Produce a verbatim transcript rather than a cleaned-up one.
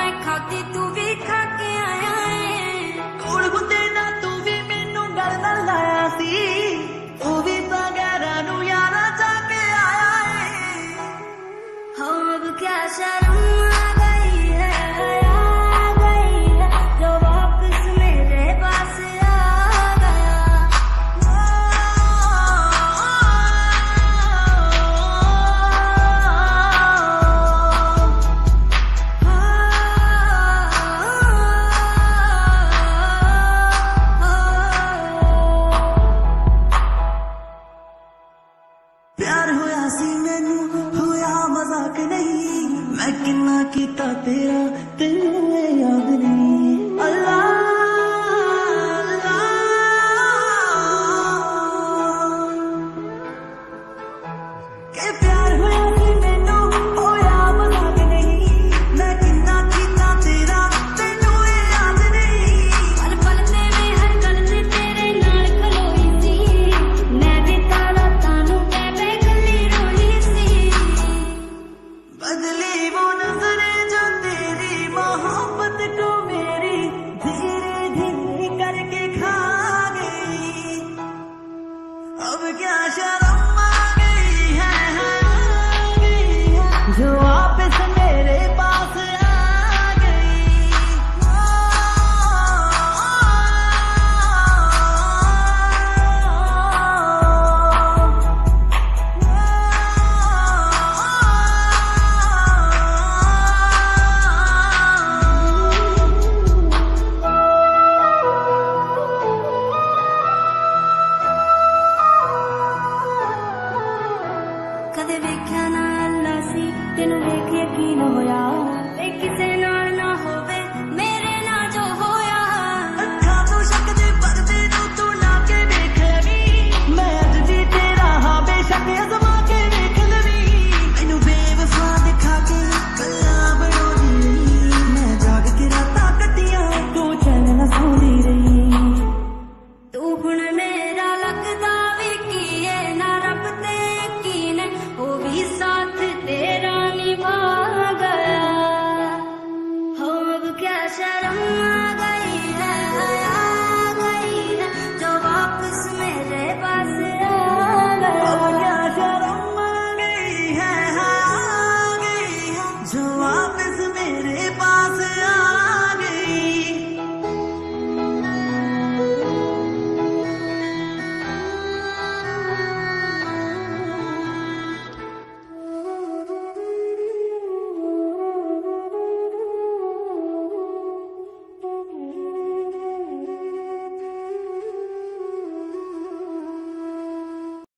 मैं खाती तू भी खा के आया है। कोल हुंदे ना तू भी मैनू गल नाल लाया सी, तू भी बगैरा नू यारा जाके आया है। हो अब क्या शर्म आ गई है, आ गई है जो वापस मेरे पास आ गया। प्यार होया सी मैनू होया मजाक नहीं, मैं किन्ना कीता तेरा तेनू याद नहीं। अल्लाह अल्लाह के प्यार होया सी मैनू होया मजाक नहीं, मैं किन्ना कीता तेरा तेनू याद नहीं। पल पल ते में हर गल ते तेरे नाल खलोई सी, मैं भी तारा तानू कह बे गली रोई सी। बदली वो नजरें जो तेरी मोहब्बत को